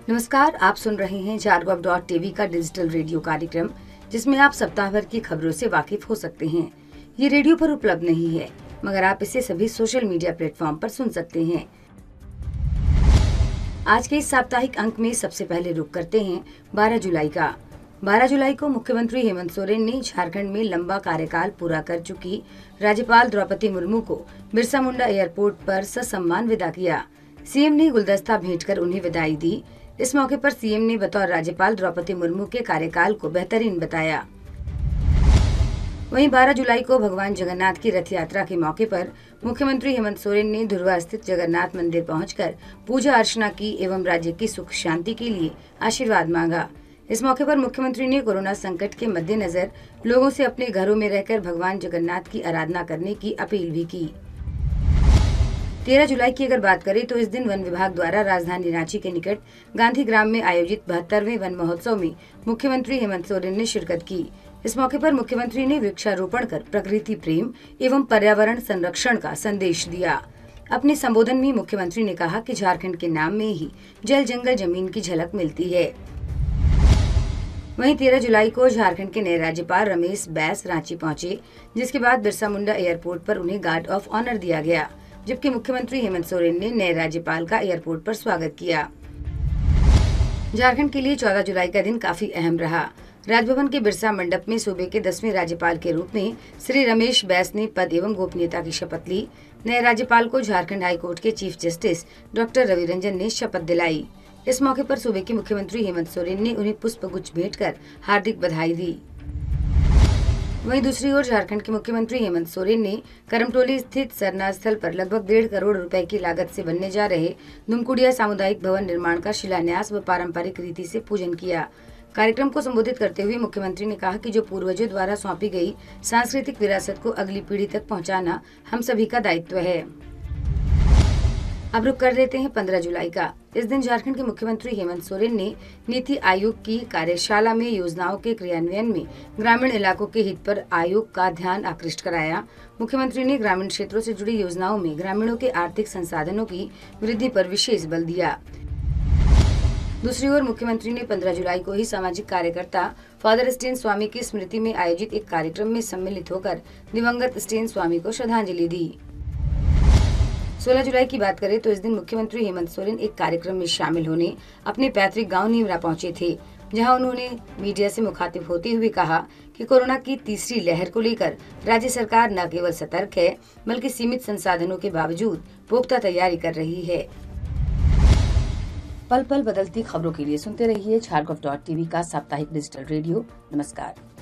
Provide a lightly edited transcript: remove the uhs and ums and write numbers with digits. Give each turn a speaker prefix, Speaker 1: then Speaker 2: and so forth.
Speaker 1: नमस्कार, आप सुन रहे हैं झारखंड.टीवी का डिजिटल रेडियो कार्यक्रम, जिसमें आप सप्ताह भर की खबरों से वाकिफ हो सकते हैं। ये रेडियो पर उपलब्ध नहीं है, मगर आप इसे सभी सोशल मीडिया प्लेटफॉर्म पर सुन सकते हैं। आज के इस साप्ताहिक अंक में सबसे पहले रुख करते हैं 12 जुलाई का। 12 जुलाई को मुख्यमंत्री हेमंत सोरेन ने झारखंड में लंबा कार्यकाल पूरा कर चुकी राज्यपाल द्रौपदी मुर्मू को बिरसा मुंडा एयरपोर्ट पर ससम्मान विदा किया। सीएम ने गुलदस्ता भेंट कर उन्हें विदाई दी। इस मौके पर सीएम ने बतौर राज्यपाल द्रौपदी मुर्मू के कार्यकाल को बेहतरीन बताया। वहीं 12 जुलाई को भगवान जगन्नाथ की रथ यात्रा के मौके पर मुख्यमंत्री हेमंत सोरेन ने धुर्वा स्थित जगन्नाथ मंदिर पहुंचकर पूजा अर्चना की एवं राज्य की सुख शांति के लिए आशीर्वाद मांगा। इस मौके पर मुख्यमंत्री ने कोरोना संकट के मद्देनजर लोगों से अपने घरों में रहकर भगवान जगन्नाथ की आराधना करने की अपील भी की। 13 जुलाई की अगर बात करें तो इस दिन वन विभाग द्वारा राजधानी रांची के निकट गांधी ग्राम में आयोजित 72वें वन महोत्सव में मुख्यमंत्री हेमंत सोरेन ने शिरकत की। इस मौके पर मुख्यमंत्री ने वृक्षारोपण कर प्रकृति प्रेम एवं पर्यावरण संरक्षण का संदेश दिया। अपने संबोधन में मुख्यमंत्री ने कहा कि झारखंड के नाम में ही जल जंगल जमीन की झलक मिलती है। वहीं 13 जुलाई को झारखंड के नए राज्यपाल रमेश बैस रांची पहुंचे, जिसके बाद बिरसा मुंडा एयरपोर्ट पर उन्हें गार्ड ऑफ ऑनर दिया गया, जबकि मुख्यमंत्री हेमंत सोरेन ने नए राज्यपाल का एयरपोर्ट पर स्वागत किया। झारखंड के लिए 14 जुलाई का दिन काफी अहम रहा। राजभवन के बिरसा मंडप में सूबे के 10वें राज्यपाल के रूप में श्री रमेश बैस ने पद एवं गोपनीयता की शपथ ली। नए राज्यपाल को झारखंड हाईकोर्ट के chief justice doctor Ravi Ranjan ने शपथ दिलाई। इस मौके पर सूबे के मुख्यमंत्री हेमंत सोरेन ने उन्हें पुष्पगुच्छ भेंट कर हार्दिक बधाई दी। वहीं दूसरी ओर झारखंड के मुख्यमंत्री हेमंत सोरेन ने करमटोली स्थित सरना स्थल पर लगभग 1.5 करोड़ रुपए की लागत से बनने जा रहे दुमकुड़िया सामुदायिक भवन निर्माण का शिलान्यास व पारंपरिक रीति से पूजन किया। कार्यक्रम को संबोधित करते हुए मुख्यमंत्री ने कहा कि जो पूर्वजों द्वारा सौंपी गई सांस्कृतिक विरासत को अगली पीढ़ी तक पहुंचाना हम सभी का दायित्व है। अब रुक कर लेते हैं 15 जुलाई का। इस दिन झारखंड के मुख्यमंत्री हेमंत सोरेन ने नीति आयोग की कार्यशाला में योजनाओं के क्रियान्वयन में ग्रामीण इलाकों के हित पर आयोग का ध्यान आकृष्ट कराया। मुख्यमंत्री ने ग्रामीण क्षेत्रों से जुड़ी योजनाओं में ग्रामीणों के आर्थिक संसाधनों की वृद्धि पर विशेष बल दिया। दूसरी ओर मुख्यमंत्री ने 15 जुलाई को ही सामाजिक कार्यकर्ता फादर स्टेन स्वामी की स्मृति में आयोजित एक कार्यक्रम में सम्मिलित होकर दिवंगत स्टेन स्वामी को श्रद्धांजलि दी। 16 जुलाई की बात करें तो इस दिन मुख्यमंत्री हेमंत सोरेन एक कार्यक्रम में शामिल होने अपने पैतृक गांव नीमरा पहुंचे थे, जहां उन्होंने मीडिया से मुखातिब होते हुए कहा कि कोरोना की तीसरी लहर को लेकर राज्य सरकार न केवल सतर्क है, बल्कि सीमित संसाधनों के बावजूद पुख्ता तैयारी कर रही है। पल पल बदलती खबरों के लिए सुनते रहिए झारखंड.टीवी का साप्ताहिक डिजिटल रेडियो। नमस्कार।